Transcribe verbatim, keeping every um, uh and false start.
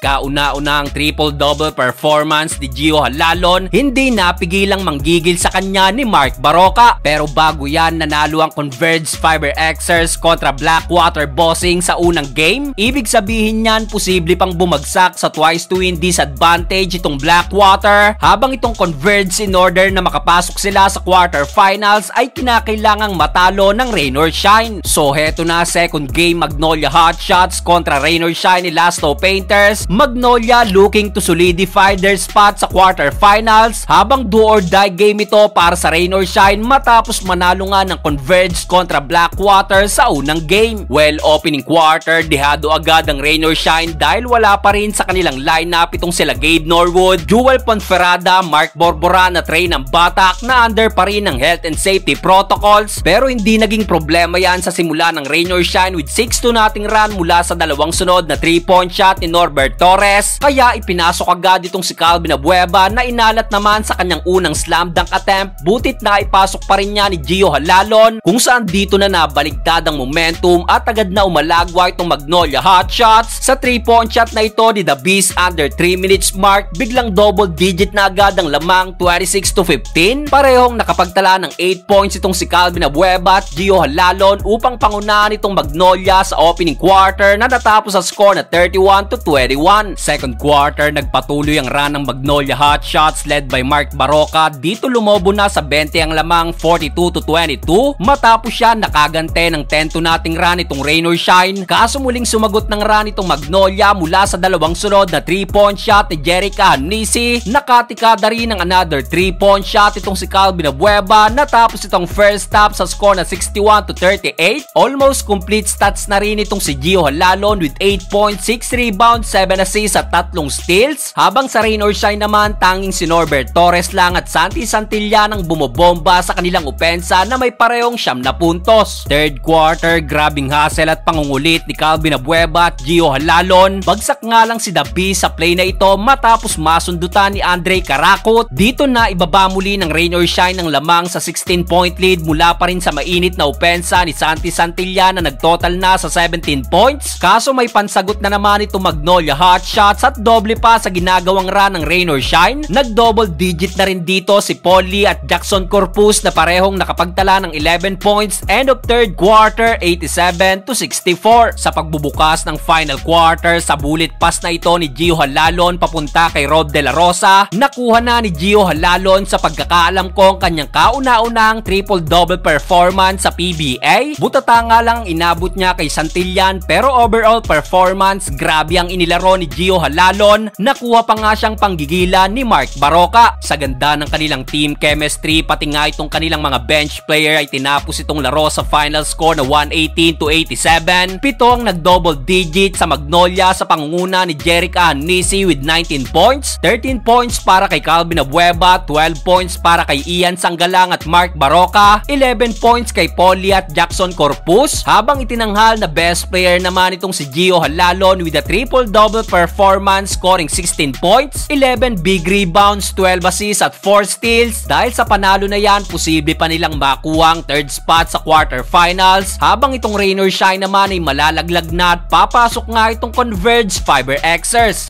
Kauna-una ang triple-double performance ni Gio Halalon, hindi napigilang manggigil sa kanya ni Mark Barroca. Pero bago yan, nanalo ang Converge Fiber Xers kontra Blackwater Bossing sa unang game. Ibig sabihin niyan, posible pang bumagsak sa twice to win disadvantage itong Blackwater, habang itong Converge, in order na makapasok sila sa quarterfinals, ay kinakailangang matalo ng Rain or Shine. So heto na, second game, Magnolia Hotshots kontra Rain or Shine ni Lasto Painters. Magnolia looking to solidify their spot sa quarterfinals, habang do or die game ito para sa Rain or Shine matapos manalo nga ng Converge kontra Blackwater sa unang game. Well, opening quarter, dehado agad ang Rain or Shine dahil wala pa rin sa kanilang lineup itong sila Gabe Norwood, Jewel Ponferrada, Mark Borboran at Reynan Batak na under pa rin ng health and safety protocols. Pero hindi naging problema yan sa simula ng Rain or Shine with six to nothing run mula sa dalawang sunod na three point shot ni Norbert Torres, kaya ipinasok agad itong si Calvin Abueva na inalat naman sa kanyang unang slam dunk attempt, butit na ipasok pa rin niya ni Gio Halalon, kung saan dito na nabaligtad ang momentum at agad na umalagwa itong Magnolia Hotshots. Sa three point shot na ito ni The Beast under three minutes mark, biglang double digit na agad ang lamang, twenty-six to fifteen. Parehong nakapagtala ng eight points itong si Calvin Abueva at Gio Halalon upang pangunahan itong Magnolia sa opening quarter na natapos sa score na thirty-one to twenty-one. Second quarter, nagpatuloy ang run ng Magnolia Hotshots led by Mark Barroca. Dito lumobo na sa twenty ang lamang, forty-two to twenty-two. Matapos siya nakagante ng ten to nothing run itong Rain or Shine. Kaso muling sumagot ng run itong Magnolia mula sa dalawang sunod na three point shot ni Jerica Hanisi. Nakatikada rin ng another three point shot itong si Calvin Abueva. Natapos itong first half sa score na sixty-one to thirty-eight. Almost complete stats na rin itong si Gio Halalon with eight points, six rebounds, seven assists at tatlong steals. Habang sa Rain or Shine naman, tanging si Norbert Torres lang at Santi Santillan ang bumobomba sa kanilang opensa na may parehong siyam na puntos. Third quarter, grabing hustle at pangungulit ni Calvin Abueva at Gio Halalon. Bagsak nga lang si The Beast sa play na ito matapos masundutan ni Andre Karakot. Dito na ibaba muli ng Rain or Shine ng lamang sa sixteen point lead mula pa rin sa mainit na opensa ni Santi Santillan na nagtotal na sa seventeen points. Kaso may pansagot na naman itong Magnolia Hotshots at doble pa sa ginagawang run ng Rain or Shine. Nag-double digit na rin dito si Paul Lee at Jackson Corpus na parehong nakapagtala ng eleven points. End of third quarter, eighty-seven to sixty-four. Sa pagbubukas ng final quarter, sa bullet pass na ito ni Gio Halalon papunta kay Rob De La Rosa, nakuha na ni Gio Halalon sa pagkakaalam ko ang kanyang kauna-unang triple-double performance sa P B A. Butata nga lang inabot niya kay Santillan, pero overall performance, grabe ang inilaro ni Gio Halalon. Nakuha pa nga siyang panggigilan ni Mark Barroca. Sa ganda ng kanilang team chemistry, pati nga itong kanilang mga bench player, ay tinapos itong laro sa final score na one eighteen to eighty-seven. Pito ang nag-double digit sa Magnolia sa pangunguna ni Jerica Hanisi with nineteen points, thirteen points para kay Calvin Abueva, twelve points para kay Ian Sanggalang at Mark Barroca, eleven points kay Paulie at Jackson Corpus, habang itinanghal na best player naman itong si Gio Halalon with a triple-double performance, scoring sixteen points, eleven big rebounds, twelve assists at four steals. Dahil sa panalo na yan, posible pa nilang makuha ang third spot sa quarterfinals, habang itong Rain or Shine naman ay malalaglag na at papasok nga itong Converge Fiber Xers.